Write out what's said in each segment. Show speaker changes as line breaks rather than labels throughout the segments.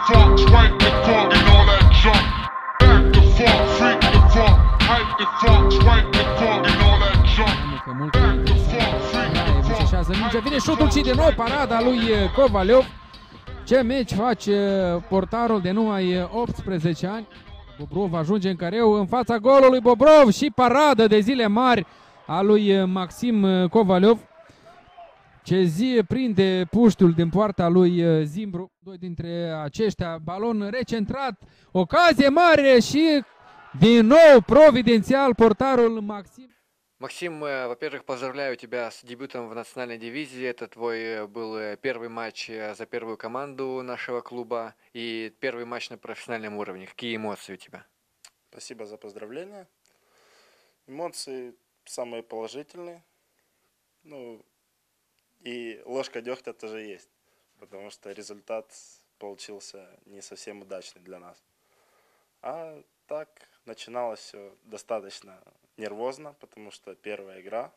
front, swipe the front, and all that junk. Back the front, freak the front, hype the front, swipe the front, and all that junk. Back the front, freak the front.
Așează mingea, vine șutul și din nou parada lui Kovalev. Ce meci face portarul de numai 18 ani. Bobrov ajunge în careu în fața golului Bobrov și paradă de zile mari a lui Maxim Kovalev. Ce zi prinde puștul din poarta lui Zimbru. Doi dintre aceștia, balon recentrat, ocazie mare și din nou providențial portarul Maxim.
Максим, во-первых, поздравляю тебя с дебютом в национальной дивизии. Это твой был первый матч за первую команду нашего клуба и первый матч на профессиональном уровне. Какие эмоции у тебя?
Спасибо за поздравления. Эмоции самые положительные. Ну, и ложка дегтя тоже есть, потому что результат получился не совсем удачный для нас. А так начиналось все достаточно нервозно, потому что первая игра.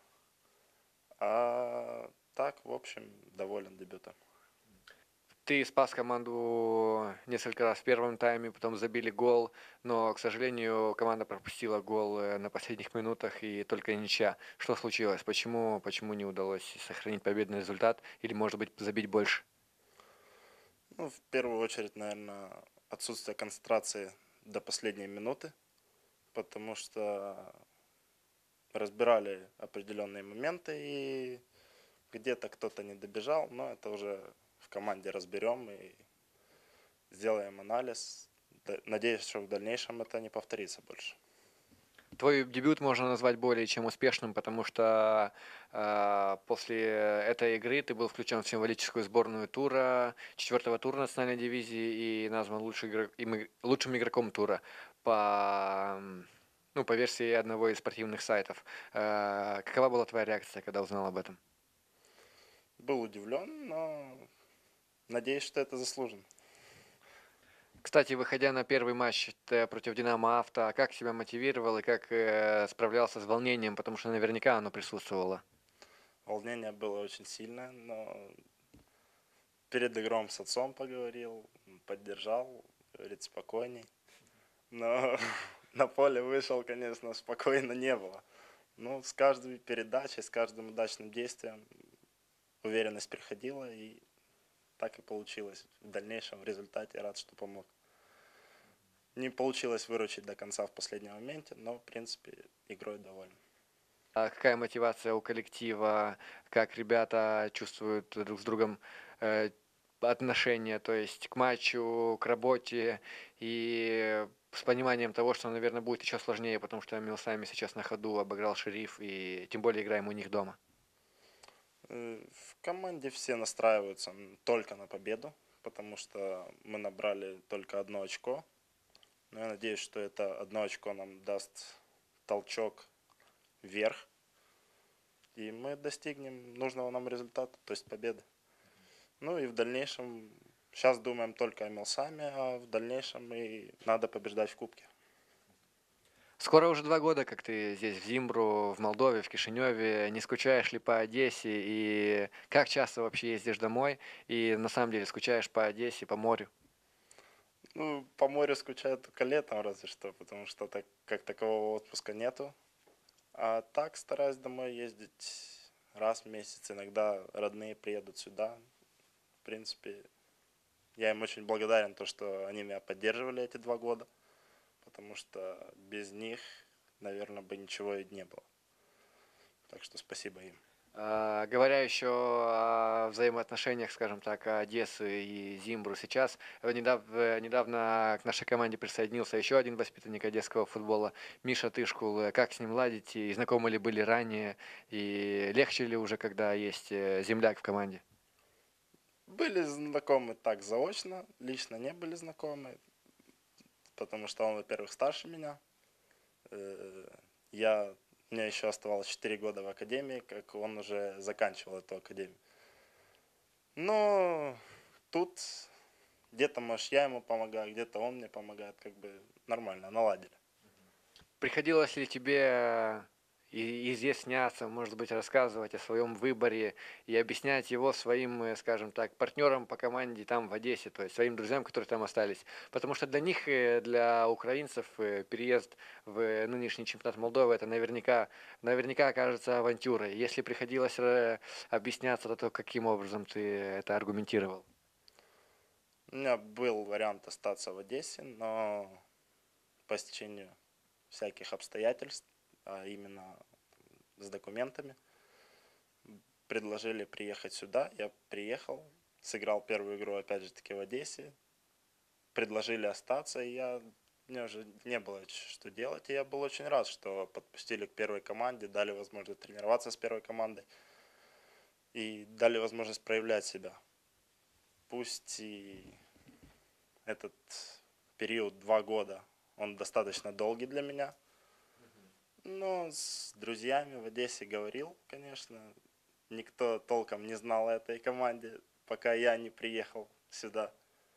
А так, в общем, доволен дебютом.
Ты спас команду несколько раз в первом тайме, потом забили гол, но, к сожалению, команда пропустила гол на последних минутах и только ничья. Что случилось? Почему не удалось сохранить победный результат или, может быть, забить больше?
Ну, в первую очередь, наверное, отсутствие концентрации до последней минуты, потому что разбирали определенные моменты и где-то кто-то не добежал, но это уже в команде разберем и сделаем анализ. Надеюсь, что в дальнейшем это не повторится больше.
Твой дебют можно назвать более чем успешным, потому что после этой игры ты был включен в символическую сборную тура, 4-го тура национальной дивизии и назван лучшим игроком тура по версии одного из спортивных сайтов. Какова была твоя реакция, когда узнал об этом?
Был удивлен, но надеюсь, что это заслуженно.
Кстати, выходя на первый матч против Динамо Авто, как себя мотивировал и как справлялся с волнением, потому что наверняка оно присутствовало?
Волнение было очень сильное, но перед игром с отцом поговорил, поддержал, говорит, спокойней. Но на поле вышел, конечно, спокойно не было. Но с каждой передачей, с каждым удачным действием уверенность приходила, и так и получилось. В дальнейшем, в результате, рад, что помог. Не получилось выручить до конца в последнем моменте, но, в принципе, игрой доволен.
А какая мотивация у коллектива, как ребята чувствуют друг с другом отношения, то есть к матчу, к работе и с пониманием того, что, наверное, будет еще сложнее, потому что Милсами сейчас на ходу обыграл Шериф, и тем более играем у них дома.
В команде все настраиваются только на победу, потому что мы набрали только 1 очко. Но я надеюсь, что это 1 очко нам даст толчок вверх, и мы достигнем нужного нам результата, то есть победы. Ну и в дальнейшем, сейчас думаем только о Милсаме, а в дальнейшем и надо побеждать в Кубке.
Скоро уже 2 года, как ты здесь в Зимбру, в Молдове, в Кишиневе. Не скучаешь ли по Одессе? И как часто вообще ездишь домой? И на самом деле скучаешь по Одессе, по морю?
Ну, по морю скучаю только летом разве что, потому что как такового отпуска нету. А так стараюсь домой ездить раз в месяц. Иногда родные приедут сюда. В принципе, я им очень благодарен, то, что они меня поддерживали эти 2 года. Потому что без них, наверное, бы ничего и не было. Так что спасибо им.
Говоря еще о взаимоотношениях, скажем так, Одессы и Зимбру сейчас, недавно к нашей команде присоединился еще один воспитанник одесского футбола, Миша Тышкул. Как с ним ладить? И знакомы ли были ранее? И легче ли уже, когда есть земляк в команде?
Были знакомы так заочно, лично не были знакомы, потому что он, во-первых, старше меня. Мне еще оставалось 4 года в академии, как он уже заканчивал эту академию. Но тут где-то, может, я ему помогаю, где-то он мне помогает, как бы нормально, наладили.
Приходилось ли тебе изъясняться, может быть, рассказывать о своем выборе и объяснять его своим, скажем так, партнерам по команде там в Одессе, то есть своим друзьям, которые там остались. Потому что для них, для украинцев, переезд в нынешний чемпионат Молдовы это наверняка окажется авантюрой. Если приходилось объясняться, то каким образом ты это аргументировал?
У меня был вариант остаться в Одессе, но по стечению всяких обстоятельств, а именно с документами, предложили приехать сюда. Я приехал, сыграл первую игру опять же таки в Одессе, предложили остаться, и мне уже не было что делать, и я был очень рад, что подпустили к первой команде, дали возможность тренироваться с первой командой и дали возможность проявлять себя. Пусть и этот период 2 года, он достаточно долгий для меня, но с друзьями в Одессе говорил, конечно, никто толком не знал о этой команде, пока я не приехал сюда.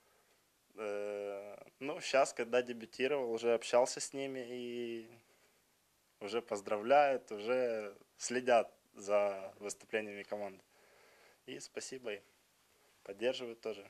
Ну, сейчас, когда дебютировал, уже общался с ними и уже поздравляют, уже следят за выступлениями команды. И спасибо им, поддерживают тоже.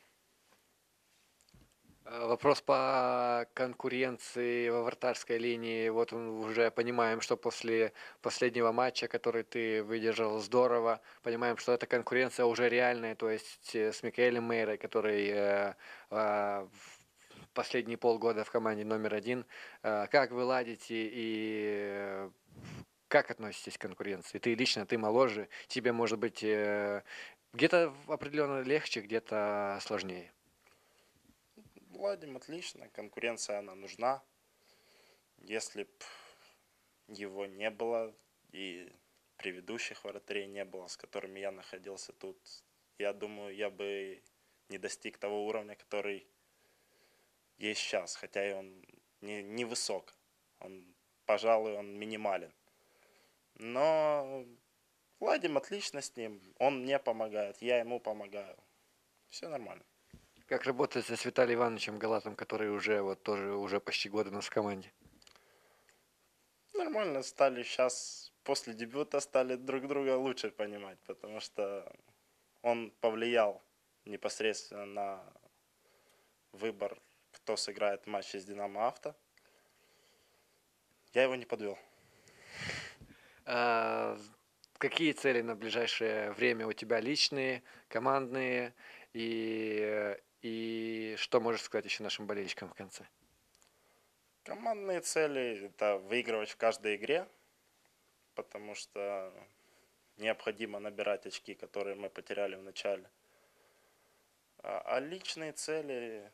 Вопрос по конкуренции во вратарской линии. Вот уже понимаем, что после последнего матча, который ты выдержал здорово, понимаем, что эта конкуренция уже реальная, то есть с Микаэлем Мейрой, который последние полгода в команде номер 1. Как вы ладите и как относитесь к конкуренции? Ты моложе, тебе может быть где-то определенно легче, где-то сложнее.
Ладим отлично, конкуренция она нужна. Если б его не было и предыдущих вратарей не было, с которыми я находился тут, я думаю, я бы не достиг того уровня, который есть сейчас, хотя и он не высок, пожалуй, он минимален. Но ладим отлично с ним, он мне помогает, я ему помогаю, все нормально.
Как работать с Виталием Ивановичем Галатом, который уже почти год у нас в команде?
Нормально стали сейчас, после дебюта стали друг друга лучше понимать, потому что он повлиял непосредственно на выбор, кто сыграет матч с Динамо Авто. Я его не подвел.
Какие цели на ближайшее время у тебя личные, командные и что можешь сказать еще нашим болельщикам в конце?
Командные цели – это выигрывать в каждой игре, потому что необходимо набирать очки, которые мы потеряли в начале. А личные цели,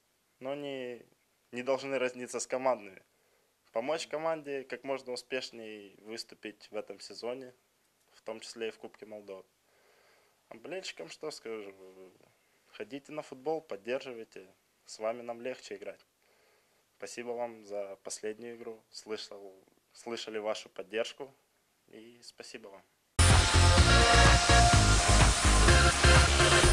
не должны разниться с командными. Помочь команде как можно успешнее выступить в этом сезоне, в том числе и в Кубке Молдовы. А болельщикам что скажу? Ходите на футбол, поддерживайте. С вами нам легче играть. Спасибо вам за последнюю игру. Слышали вашу поддержку. И спасибо вам.